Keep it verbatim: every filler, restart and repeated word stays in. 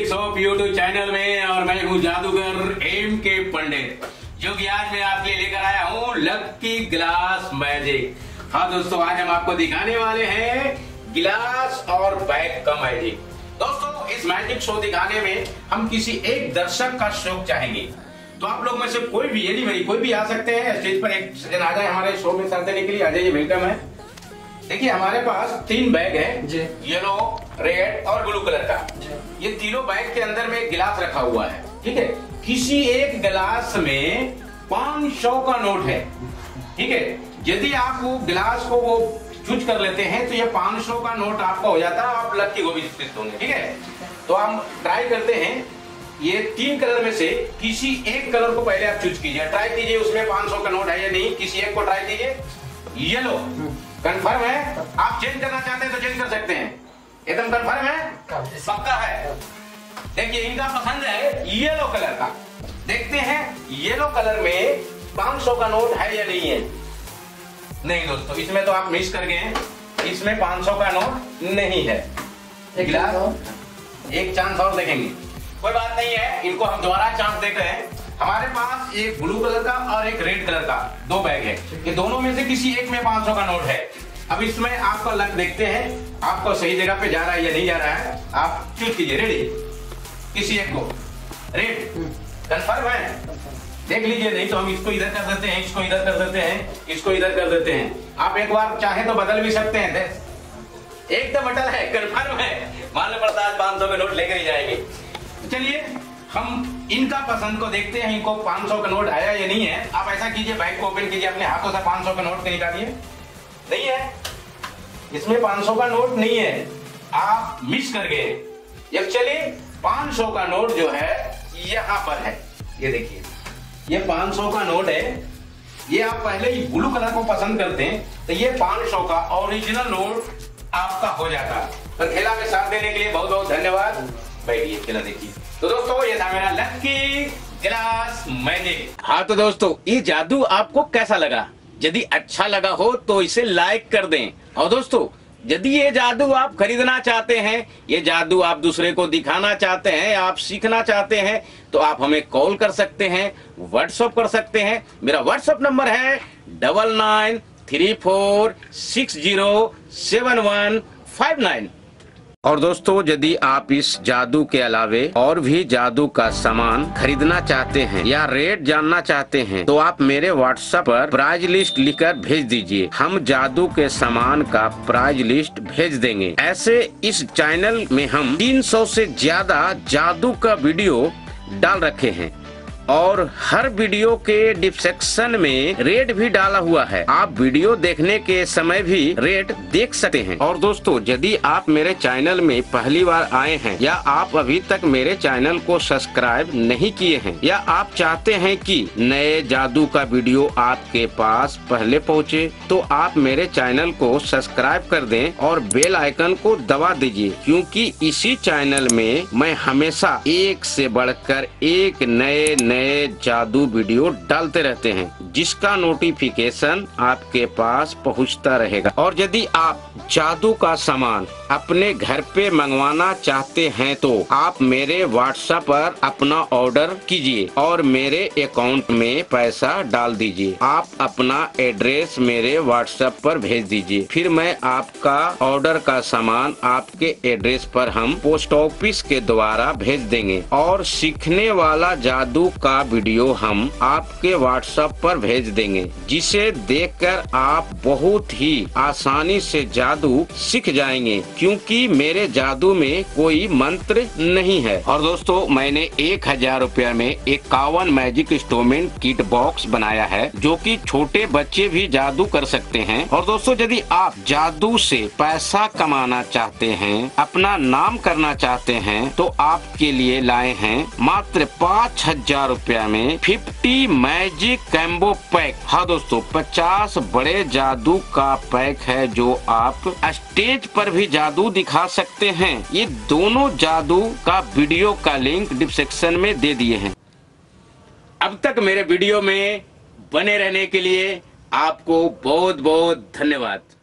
Magic shop YouTube channel में, और मैं हूँ जादूगर एम के पंडित, जो कि आज मैं आपके लिए लेकर आया हूँ लकी ग्लास मैजिक। हाँ दोस्तों, आज हम आपको दिखाने वाले हैं गिलास और बैग का मैजिक। दोस्तों, इस मैजिक शो दिखाने में हम किसी एक दर्शक का शौक चाहेंगे, तो आप लोग में से कोई भी, यदि भाई कोई भी आ सकते हैं स्टेज पर, एक जन आ जाए हमारे शो में साथ देने के लिए। आ जाइए, वेलकम है। देखिए, हमारे पास तीन बैग है, येलो, रेड और ब्लू कलर का। ये तीनों बैग के अंदर में एक गिलास रखा हुआ है, ठीक है। किसी एक गिलास में पाँच सौ का नोट है, ठीक है। यदि आप वो गिलास को वो चूज कर लेते हैं तो ये पाँच सौ का नोट आपका हो जाता है, आप लकी को भी जीत होंगे, ठीक है। तो हम ट्राई करते हैं, ये तीन कलर में से किसी एक कलर को पहले आप चूज कीजिए, ट्राई कीजिए उसमें पाँच सौ का नोट है या नहीं। किसी एक को ट्राई कीजिए। येलो कंफर्म है? आप चेंज करना चाहते हैं तो चेंज कर सकते हैं। एकदम कंफर्म है? पक्का है? देखिए, इनका पसंद है येलो कलर का। देखते हैं येलो कलर में पाँच सौ का नोट है या नहीं है। नहीं दोस्तों, इसमें तो आप मिस कर गए हैं, इसमें पाँच सौ का नोट नहीं है। गिलास एक चांस और देखेंगे, कोई बात नहीं है, इनको हम दोबारा चांस देख रहे हैं। हमारे पास एक ब्लू कलर का और एक रेड कलर का दो बैग है, ये दोनों में से किसी एक में पाँच सौ का नोट है। अब इसमें आपका लक देखते हैं, आपको सही जगह पे जा रहा है या नहीं जा रहा है। आप चूज कीजिए, रेडी, किसी एक को। रेड कंफर्म है? देख लीजिए, नहीं तो हम इसको इधर कर देते हैं, इसको इधर कर देते हैं, इसको इधर कर देते हैं। आप एक बार चाहे तो बदल भी सकते हैं। एकदम अटल है, कंफर्म है, मान लो प्रसाद पाँच सौ के नोट लेकर ही जाएंगे। चलिए, हम इनका पसंद को देखते हैं, इनको पाँच सौ का नोट आया या नहीं है। आप ऐसा कीजिए, बैग को ओपन कीजिए, अपने हाथों से पाँच सौ का नोट निकालिए। नहीं है, इसमें पाँच सौ का नोट नहीं है, आप मिस कर गए। एक्चुअली पाँच सौ का नोट जो है यहाँ पर है, ये देखिए, ये पाँच सौ का नोट है। ये आप पहले ही ब्लू कलर को पसंद करते हैं तो ये पाँच सौ का ओरिजिनल नोट आपका हो जाता। तो खेला में साथ देने के लिए बहुत बहुत धन्यवाद। बैठिए, खेला देखिए। तो दोस्तों, ये था मेरा लकी ग्लास मैजिक। हाँ तो दोस्तों, ये जादू आपको कैसा लगा? यदि अच्छा लगा हो तो इसे लाइक कर दें। और दोस्तों, यदि ये जादू आप खरीदना चाहते हैं, ये जादू आप दूसरे को दिखाना चाहते हैं, आप सीखना चाहते हैं, तो आप हमें कॉल कर सकते हैं, व्हाट्सएप कर सकते हैं। मेरा व्हाट्सएप नंबर है double nine three four six zero seven one five nine. और दोस्तों, यदि आप इस जादू के अलावे और भी जादू का सामान खरीदना चाहते हैं या रेट जानना चाहते हैं, तो आप मेरे व्हाट्सएप पर प्राइस लिस्ट लिखकर भेज दीजिए। हम जादू के सामान का प्राइस लिस्ट भेज देंगे। ऐसे इस चैनल में हम तीन सौ से ज्यादा जादू का वीडियो डाल रखे हैं, और हर वीडियो के डिस्क्रिप्शन में रेट भी डाला हुआ है। आप वीडियो देखने के समय भी रेट देख सकते हैं। और दोस्तों, यदि आप मेरे चैनल में पहली बार आए हैं या आप अभी तक मेरे चैनल को सब्सक्राइब नहीं किए हैं, या आप चाहते हैं कि नए जादू का वीडियो आपके पास पहले पहुंचे, तो आप मेरे चैनल को सब्सक्राइब कर दें और बेल आइकन को दबा दीजिए, क्योंकि इसी चैनल में मैं हमेशा एक से बढ़कर एक नए नए जादू वीडियो डालते रहते हैं, जिसका नोटिफिकेशन आपके पास पहुंचता रहेगा। और यदि आप जादू का सामान अपने घर पे मंगवाना चाहते हैं, तो आप मेरे व्हाट्सएप पर अपना ऑर्डर कीजिए और मेरे अकाउंट में पैसा डाल दीजिए। आप अपना एड्रेस मेरे व्हाट्सएप पर भेज दीजिए, फिर मैं आपका ऑर्डर का सामान आपके एड्रेस पर हम पोस्ट ऑफिस के द्वारा भेज देंगे। और सीखने वाला जादू का वीडियो हम आपके व्हाट्सएप पर भेज देंगे, जिसे देखकर आप बहुत ही आसानी से जादू सीख जाएंगे, क्योंकि मेरे जादू में कोई मंत्र नहीं है। और दोस्तों, मैंने एक हजार रुपया में इक्यावन मैजिक इंस्ट्रूमेंट किट बॉक्स बनाया है, जो कि छोटे बच्चे भी जादू कर सकते हैं। और दोस्तों, यदि आप जादू से पैसा कमाना चाहते हैं, अपना नाम करना चाहते हैं, तो आपके लिए लाए हैं मात्र पाँच हजार रुपया में फिफ्टी मैजिक कैम्बो पैक। हाँ दोस्तों, पचास बड़े जादू का पैक है, जो आप स्टेज पर भी जादू दिखा सकते हैं। ये दोनों जादू का वीडियो का लिंक डिस्क्रिप्शन में दे दिए हैं। अब तक मेरे वीडियो में बने रहने के लिए आपको बहुत बहुत धन्यवाद।